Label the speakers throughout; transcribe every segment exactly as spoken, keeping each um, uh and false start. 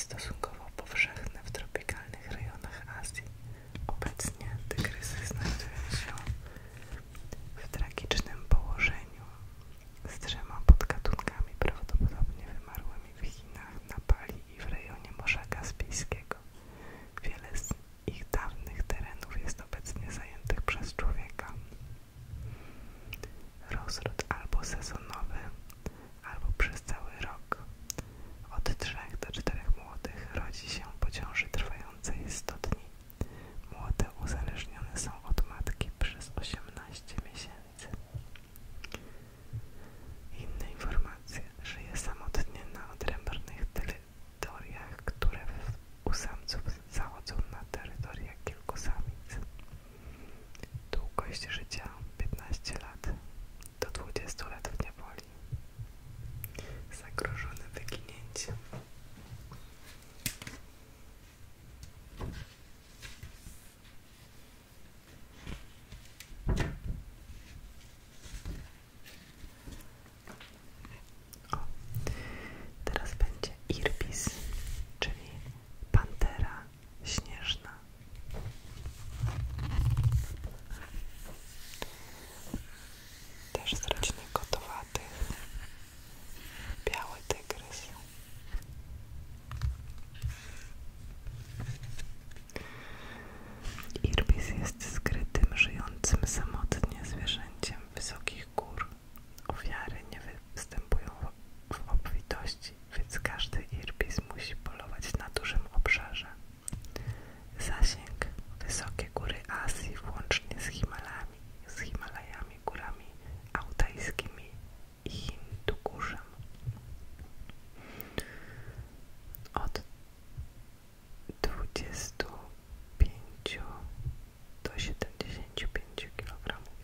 Speaker 1: stosunkowo powszechne w tropikalnych rejonach Azji. Obecnie tygrysy znajdują się w tragicznym położeniu z trzema podgatunkami prawdopodobnie wymarłymi w Chinach, na Bali i w rejonie Morza Kaspijskiego. Wiele z ich dawnych terenów jest obecnie zajętych przez człowieka. Rozród albo sezonowy, albo przez cały rok. Od trzech do czterech młodych rodzi się po ciąży trwającej sto dni. Młode uzależnione są od matki przez osiemnaście miesięcy. Inne informacje. Żyje samotnie na odrębnych terytoriach, które u samców zachodzą na terytoria kilku samic. Długość życia piętnaście lat do dwudziestu lat w niewoli. Zagrożone wyginięciem. O, teraz będzie irbis, czyli pantera śnieżna. Też z rodziny kotowatych. Biały tygrys. Irbis jest skrytym, żyjącym samotnie zwierzęciem wysokich gór. Ofiary nie występują w obfitości, więc każdy irbis musi polować na dużym obszarze. Zasięg: wysokie góry Azji, włącznie z Himalajami, z Himalajami, górami altajskimi i Hindugórzem. Od dwudziestu pięciu do siedemdziesięciu pięciu kilogramów.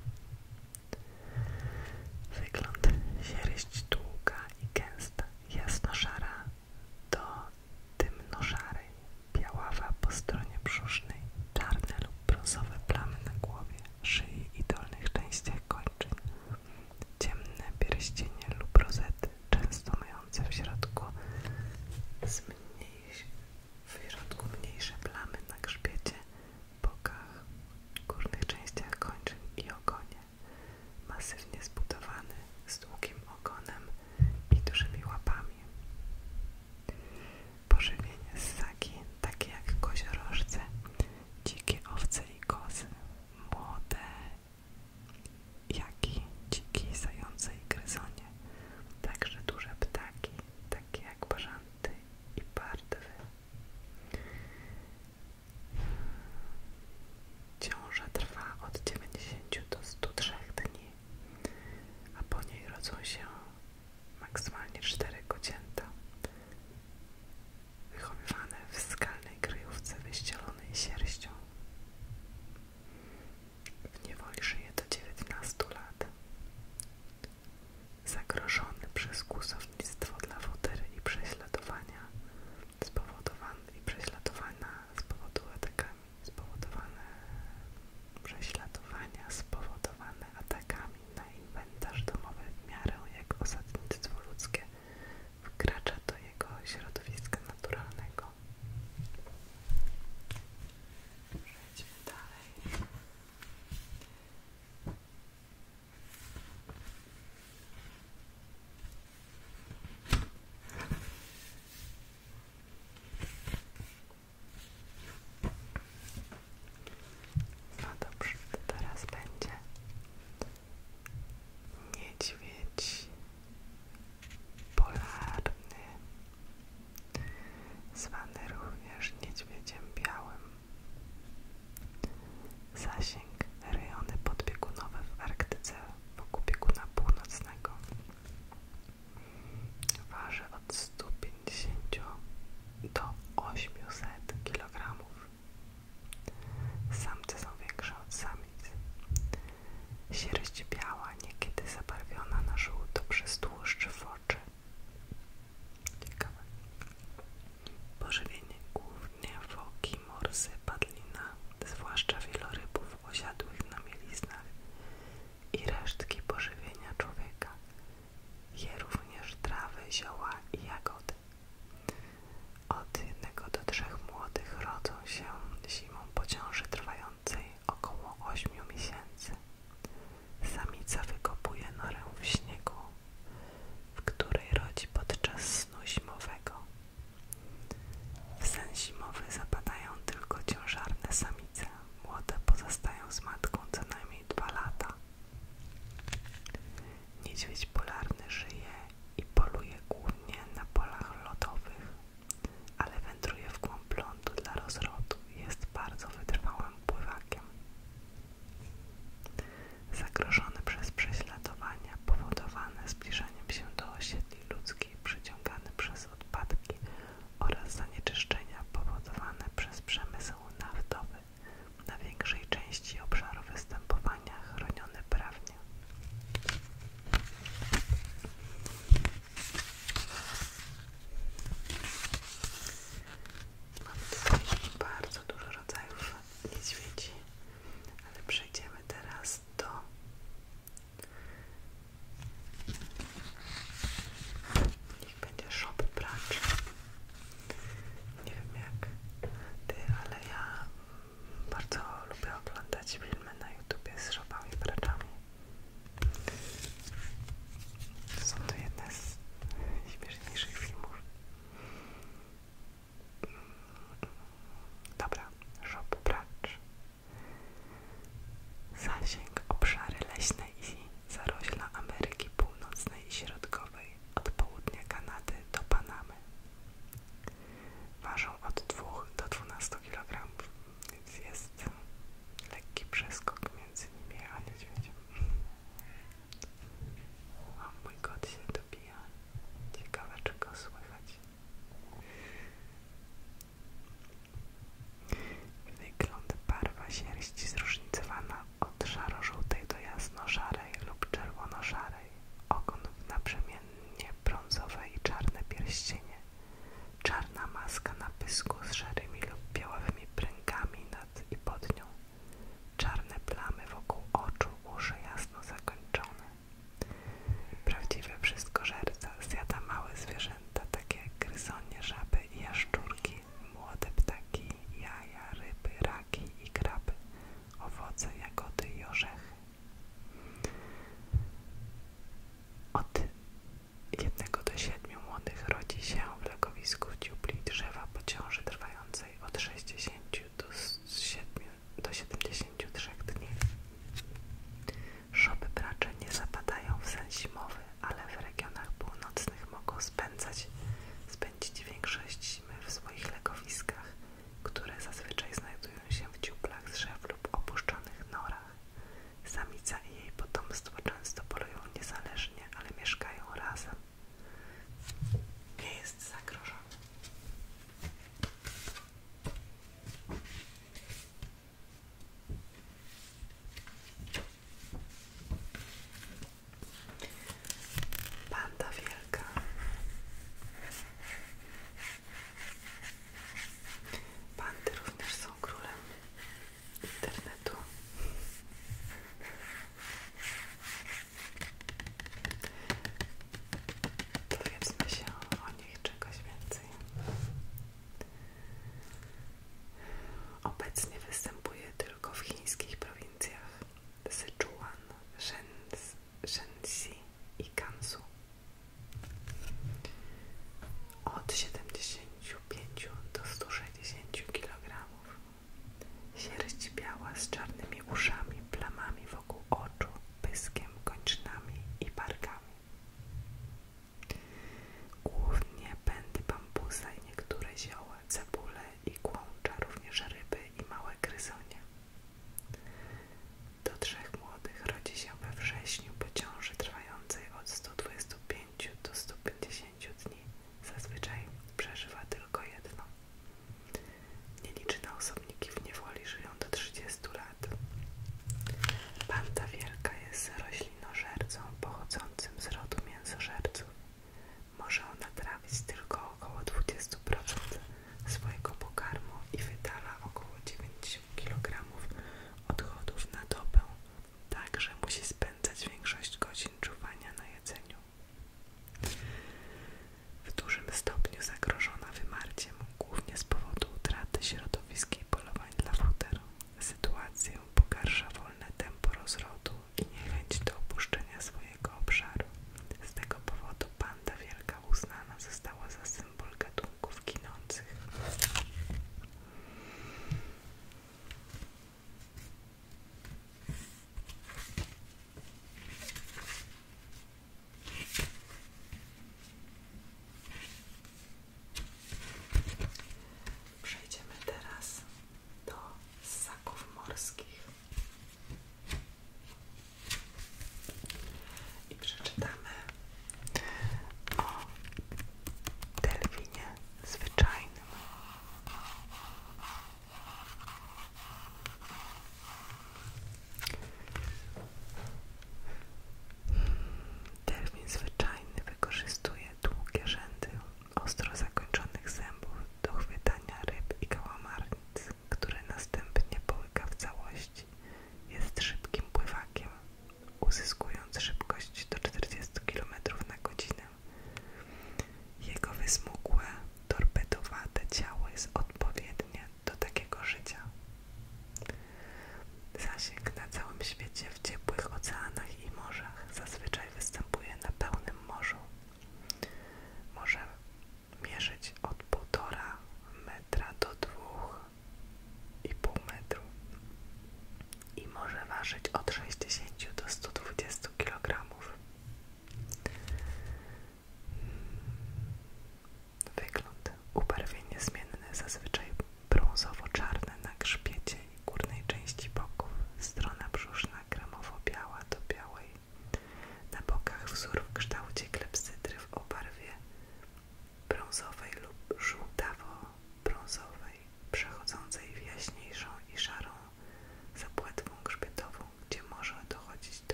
Speaker 1: Wygląd: sierść długa i gęsta, jasno-szara do tymno-szarej, biaława po stronie brzusznej, czarne lub brązowe plamy na głowie, szyi i dolnych częściach kończyn, ciemne pierścienie lub rozety, często mające w środku zmniejsz, w środku mniejsze plamy na grzbiecie, bokach, górnych częściach kończyn i ogonie. Masywnie zbudowany, z długim ogonem i dużymi łapami. Pożywienie: ssaki, takie jak koziorożce, dzikie owce i kozy, młode jaki, dziki, zające i gryzonie, także duże ptaki, takie jak bażanty i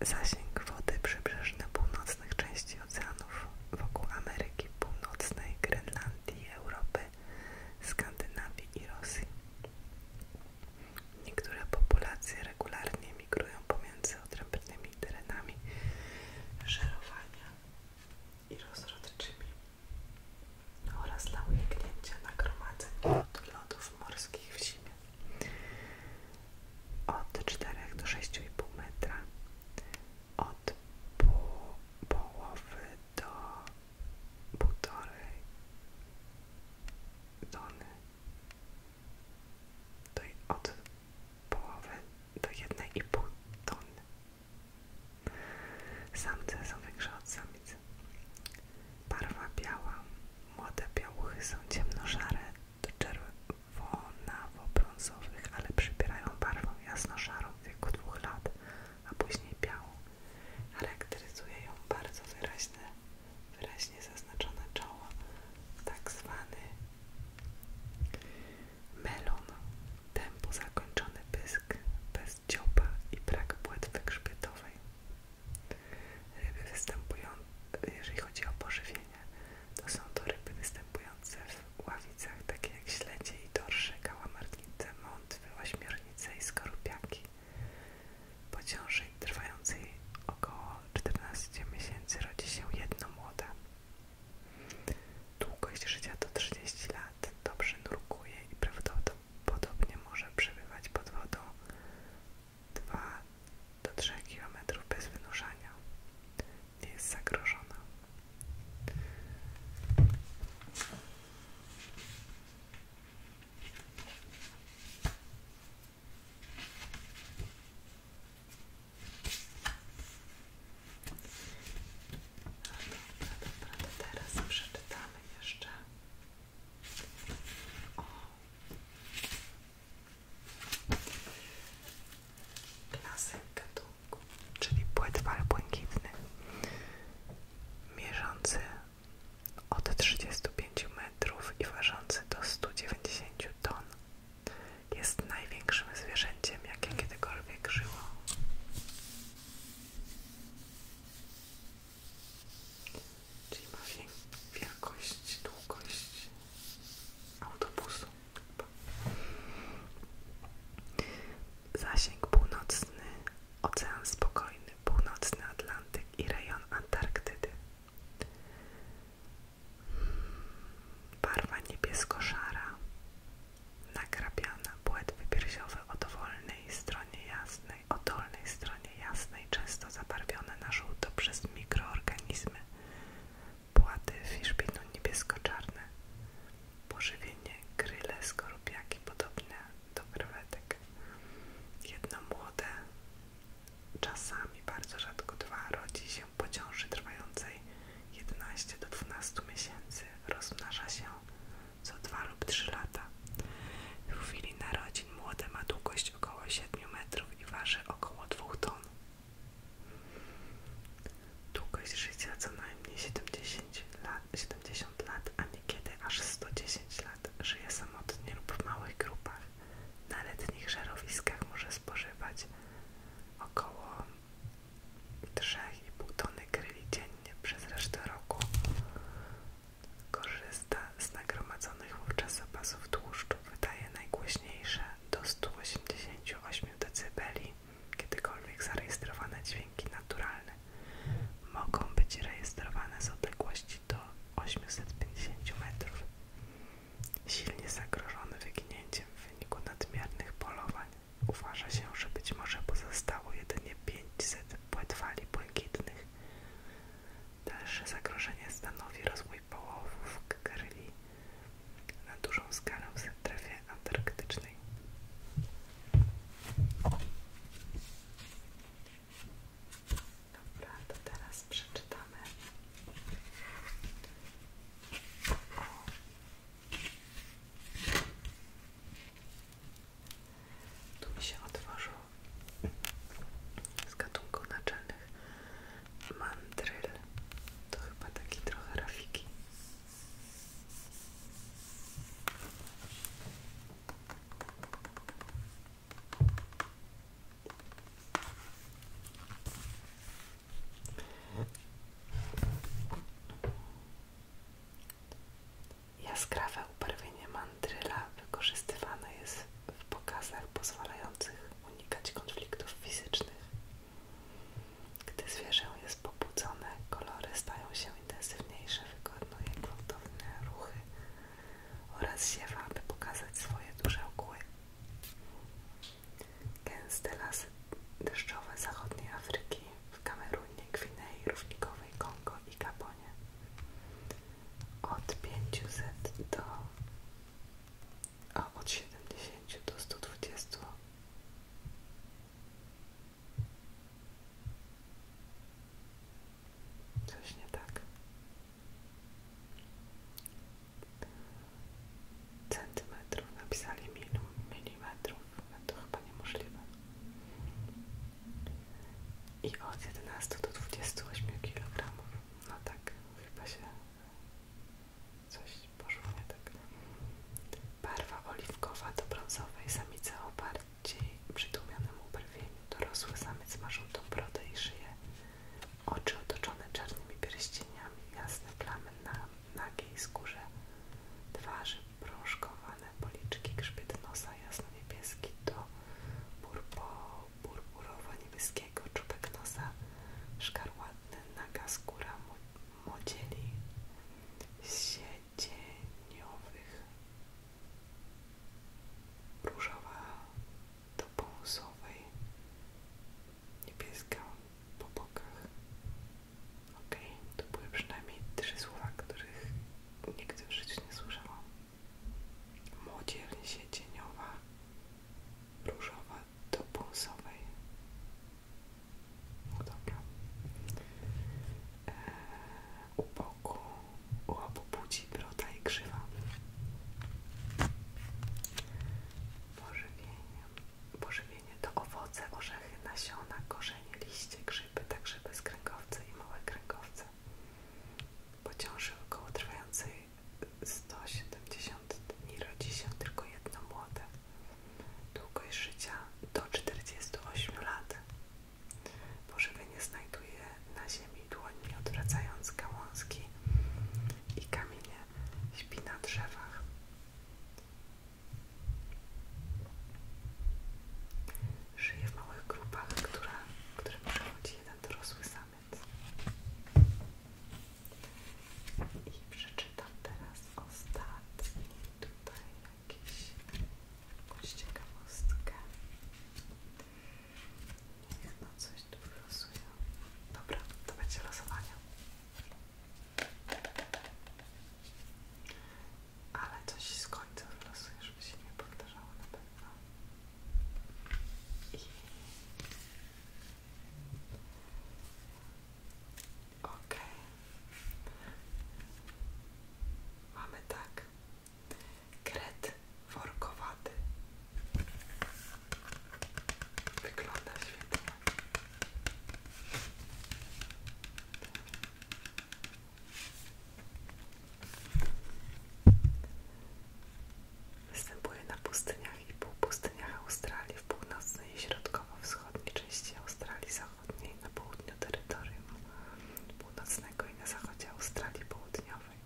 Speaker 1: zasięg wody przybrzeżny północnych części oceanów wokół Ameryki Północnej, Grenlandii, Europy, Skandynawii i Rosji. Niektóre populacje regularnie migrują pomiędzy odrębnymi terenami żerowania i rozrodczymi oraz dla uniknięcia nagromadzeń lodów morskich w zimie. Od czterech do sześciu i pół metra długość życia do czterdziestu ośmiu lat. Pożywienie znajduje na ziemi dłońmi, odwracając gałązki i kamienie. Śpi na drzewach. Żyje w małych grupach, która, którym przewodzi jeden dorosły samiec. I przeczytam teraz ostatni tutaj jakiś, jakąś ciekawostkę. Niech no coś tu wylosuje. Dobra, to będzie losowanie. Ale coś z końca wylosuję, żeby się nie powtarzało na pewno. I... Okej. Mamy tak. Kret workowaty. Wygląda świetnie. Występuje na pustyniach i półpustyniach Australii, w północnej i środkowo-wschodniej części Australii Zachodniej, na południu terytorium północnego i na zachodzie Australii Południowej.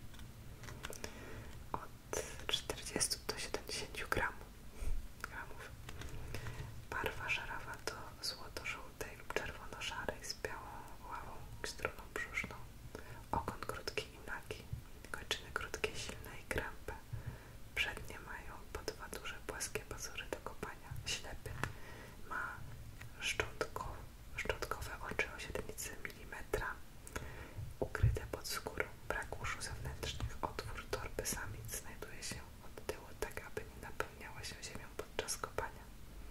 Speaker 1: Od czterdziestu do siedemdziesięciu gramów. gramów. Barwa żarawa to złoto-żółtej lub czerwono-szarej z białą ławą i struną brzuszną. Ogon krótki i nagi. Kończyny krótkie, silne i krępe. Przednie mają po dwa duże płaskie pazury do kopania. Ślepy ma szczątko, szczątkowe oczy o średnicy milimetra, ukryte pod skórą. Brak uszu zewnętrznych. Otwór torby samic znajduje się od tyłu, tak aby nie napełniała się ziemią podczas kopania.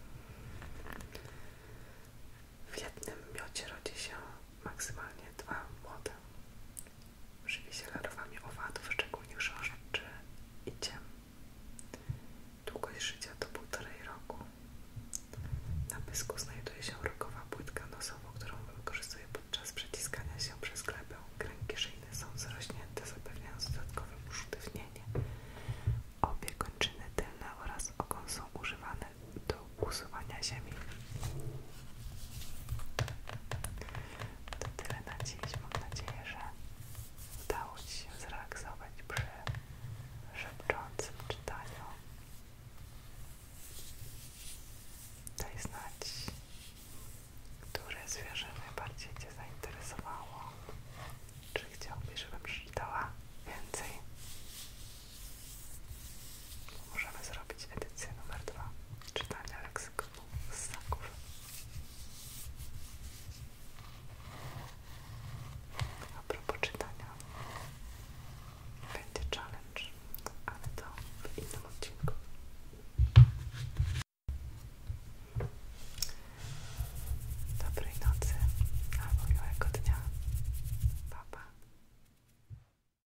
Speaker 1: W jednym miocie rodzi się maksymalnie dwa młode. Żywi się larwami owadów, szczególnie chrząszczy i ciem. Długość życia to półtorej roku. Na pysku